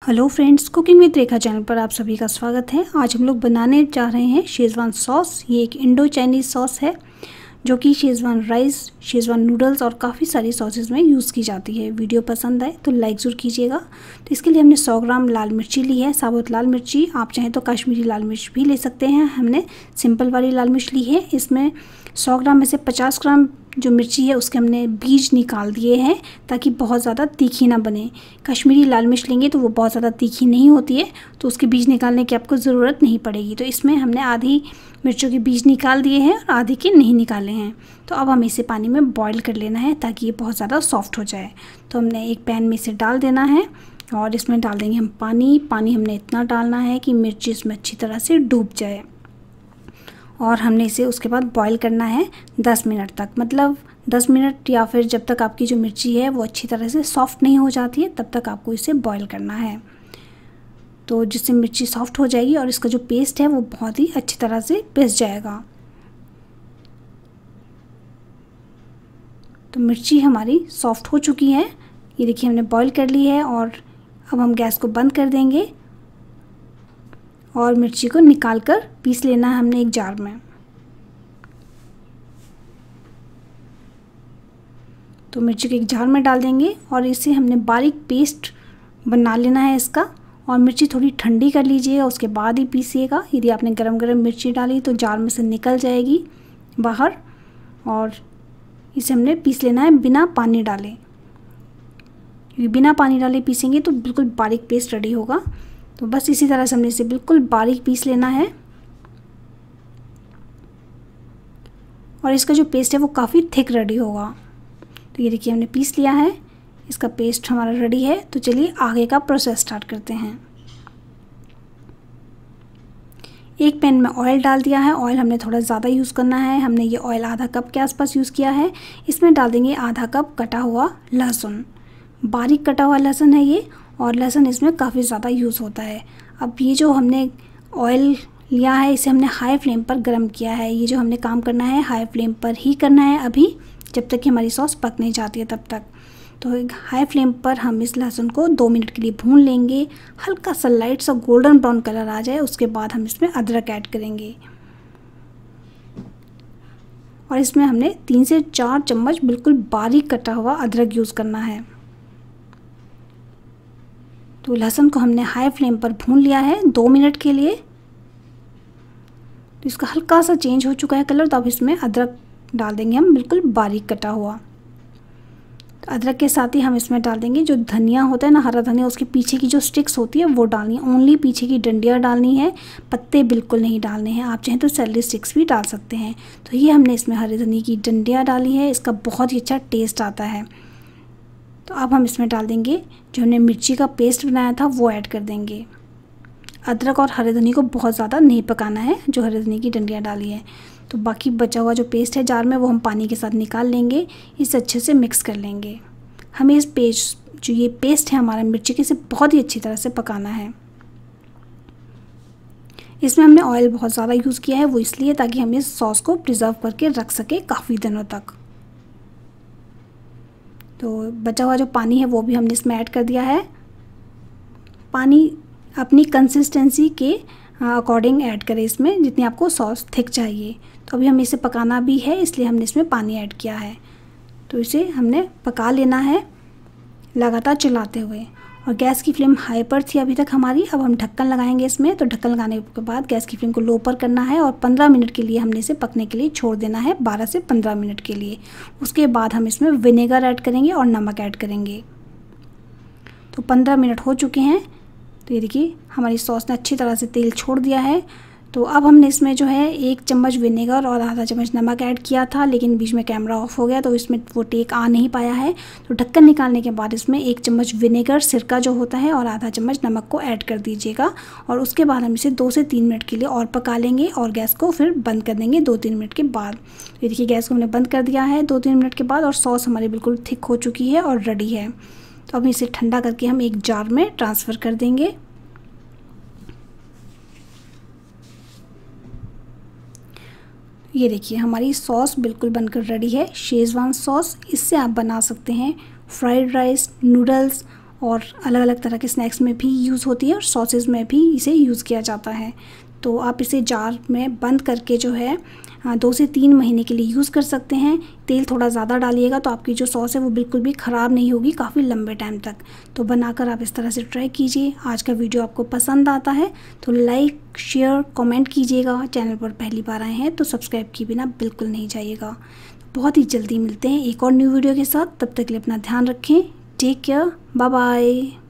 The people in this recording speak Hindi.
Hello friends, cooking with Rekha channel पर आप सभी का स्वागत है। आज हम लोग बनाने जा रहे हैं शेज़वान सॉस। ये एक इंडो चाइनीज़ सॉस है जो कि शेज़वान राइस, शेज़वान नूडल्स और काफ़ी सारी सॉसेज में यूज़ की जाती है। वीडियो पसंद आए तो लाइक ज़रूर कीजिएगा। तो इसके लिए हमने 100 ग्राम लाल मिर्ची ली है, साबुत लाल मिर्ची। आप चाहें तो कश्मीरी लाल मिर्च भी ले सकते हैं। हमने सिंपल वाली लाल मिर्च ली है। इसमें 100 ग्राम में से 50 ग्राम जो मिर्ची है उसके हमने बीज निकाल दिए हैं ताकि बहुत ज़्यादा तीखी ना बने। कश्मीरी लाल मिर्च लेंगे तो वो बहुत ज़्यादा तीखी नहीं होती है, तो उसके बीज निकालने की आपको ज़रूरत नहीं पड़ेगी। तो इसमें हमने आधी मिर्चों के बीज निकाल दिए हैं और आधी के नहीं निकाले हैं। तो अब हमें इसे पानी में बॉईल कर लेना है ताकि ये बहुत ज़्यादा सॉफ्ट हो जाए। तो हमने एक पैन में इसे डाल देना है और इसमें डाल देंगे हम पानी हमने इतना डालना है कि मिर्ची इसमें अच्छी तरह से डूब जाए। और हमने इसे उसके बाद बॉईल करना है 10 मिनट तक, मतलब 10 मिनट या फिर जब तक आपकी जो मिर्ची है वो अच्छी तरह से सॉफ़्ट नहीं हो जाती है तब तक आपको इसे बॉईल करना है। तो जिससे मिर्ची सॉफ्ट हो जाएगी और इसका जो पेस्ट है वो बहुत ही अच्छी तरह से पिस जाएगा। तो मिर्ची हमारी सॉफ्ट हो चुकी है, ये देखिए हमने बॉईल कर ली है। और अब हम गैस को बंद कर देंगे और मिर्ची को निकाल कर पीस लेना है हमने एक जार में। तो मिर्ची को एक जार में डाल देंगे और इसे हमने बारीक पेस्ट बना लेना है इसका। और मिर्ची थोड़ी ठंडी कर लीजिएगा, उसके बाद ही पीसिएगा। यदि आपने गरम गरम मिर्ची डाली तो जार में से निकल जाएगी बाहर। और इसे हमने पीस लेना है बिना पानी डाले, क्योंकि बिना पानी डाले पीसेंगे तो बिल्कुल बारीक पेस्ट रेडी होगा। तो बस इसी तरह से हमने इसे बिल्कुल बारीक पीस लेना है। और इसका जो पेस्ट है वो काफ़ी थिक रेडी होगा। तो ये देखिए हमने पीस लिया है, इसका पेस्ट हमारा रेडी है। तो चलिए आगे का प्रोसेस स्टार्ट करते हैं। एक पैन में ऑयल डाल दिया है। ऑयल हमने थोड़ा ज़्यादा यूज़ करना है। हमने ये ऑयल आधा कप के आसपास यूज़ किया है। इसमें डाल देंगे आधा कप कटा हुआ लहसुन, बारीक कटा हुआ लहसुन है ये, और लहसुन इसमें काफ़ी ज़्यादा यूज़ होता है। अब ये जो हमने ऑयल लिया है इसे हमने हाई फ्लेम पर गर्म किया है। ये जो हमने काम करना है हाई फ्लेम पर ही करना है अभी, जब तक कि हमारी सॉस पक नहीं जाती है तब तक। तो हाई फ्लेम पर हम इस लहसुन को 2 मिनट के लिए भून लेंगे। हल्का सा लाइट सा गोल्डन ब्राउन कलर आ जाए उसके बाद हम इसमें अदरक ऐड करेंगे। और इसमें हमने 3 से 4 चम्मच बिल्कुल बारीक कटा हुआ अदरक यूज़ करना है। तो लहसुन को हमने हाई फ्लेम पर भून लिया है 2 मिनट के लिए। तो इसका हल्का सा चेंज हो चुका है कलर। तो अब इसमें अदरक डाल देंगे हम बिल्कुल बारीक कटा हुआ। तो अदरक के साथ ही हम इसमें डाल देंगे जो धनिया होता है ना, हरा धनिया, उसके पीछे की जो स्टिक्स होती है वो डालनी है। ओनली पीछे की डंडियाँ डालनी है, पत्ते बिल्कुल नहीं डालने हैं। आप चाहें तो सेलेरी स्टिक्स भी डाल सकते हैं। तो ये हमने इसमें हरे धनिया की डंडियाँ डाली है, इसका बहुत ही अच्छा टेस्ट आता है। तो अब हम इसमें डाल देंगे जो हमने मिर्ची का पेस्ट बनाया था वो ऐड कर देंगे। अदरक और हरे धनिया को बहुत ज़्यादा नहीं पकाना है, जो हरे धनिया की डंडियाँ डाली है। तो बाकी बचा हुआ जो पेस्ट है जार में वो हम पानी के साथ निकाल लेंगे, इसे अच्छे से मिक्स कर लेंगे। हमें इस पेस्ट जो ये पेस्ट है हमारा मिर्ची के, इसे बहुत ही अच्छी तरह से पकाना है। इसमें हमने ऑयल बहुत ज़्यादा यूज़ किया है, वो इसलिए ताकि हम इस सॉस को प्रिजर्व करके रख सके काफ़ी दिनों तक। तो बचा हुआ जो पानी है वो भी हमने इसमें ऐड कर दिया है। पानी अपनी कंसिस्टेंसी के अकॉर्डिंग ऐड करें इसमें, जितनी आपको सॉस थिक चाहिए। तो अभी हमें इसे पकाना भी है इसलिए हमने इसमें पानी ऐड किया है। तो इसे हमने पका लेना है लगातार चलाते हुए। और गैस की फ्लेम हाई पर थी अभी तक हमारी। अब हम ढक्कन लगाएंगे इसमें। तो ढक्कन लगाने के बाद गैस की फ्लेम को लो पर करना है और 15 मिनट के लिए हमने इसे पकने के लिए छोड़ देना है, 12 से 15 मिनट के लिए। उसके बाद हम इसमें विनेगर ऐड करेंगे और नमक ऐड करेंगे। तो 15 मिनट हो चुके हैं। तो ये देखिए हमारी सॉस ने अच्छी तरह से तेल छोड़ दिया है। तो अब हमने इसमें जो है 1 चम्मच विनेगर और आधा चम्मच नमक ऐड किया था, लेकिन बीच में कैमरा ऑफ हो गया तो इसमें वो टेक आ नहीं पाया है। तो ढक्कन निकालने के बाद इसमें 1 चम्मच विनेगर, सिरका जो होता है, और आधा चम्मच नमक को ऐड कर दीजिएगा। और उसके बाद हम इसे 2 से 3 मिनट के लिए और पका लेंगे और गैस को फिर बंद कर देंगे 2-3 मिनट के बाद। ये देखिए गैस को हमने बंद कर दिया है 2-3 मिनट के बाद और सॉस हमारी बिल्कुल थिक हो चुकी है और रेडी है। तो अब इसे ठंडा करके हम एक जार में ट्रांसफ़र कर देंगे। ये देखिए हमारी सॉस बिल्कुल बनकर रेडी है, शेज़वान सॉस। इससे आप बना सकते हैं फ्राइड राइस, नूडल्स और अलग अलग तरह के स्नैक्स में भी यूज़ होती है और सॉसेज में भी इसे यूज़ किया जाता है। तो आप इसे जार में बंद करके जो है 2 से 3 महीने के लिए यूज़ कर सकते हैं। तेल थोड़ा ज़्यादा डालिएगा तो आपकी जो सॉस है वो बिल्कुल भी ख़राब नहीं होगी काफ़ी लंबे टाइम तक। तो बनाकर आप इस तरह से ट्राई कीजिए। आज का वीडियो आपको पसंद आता है तो लाइक, शेयर, कमेंट कीजिएगा। चैनल पर पहली बार आए हैं तो सब्सक्राइब किए बिना बिल्कुल नहीं जाइएगा। बहुत ही जल्दी मिलते हैं एक और न्यू वीडियो के साथ। तब तक के लिए अपना ध्यान रखें। Take care, bye bye.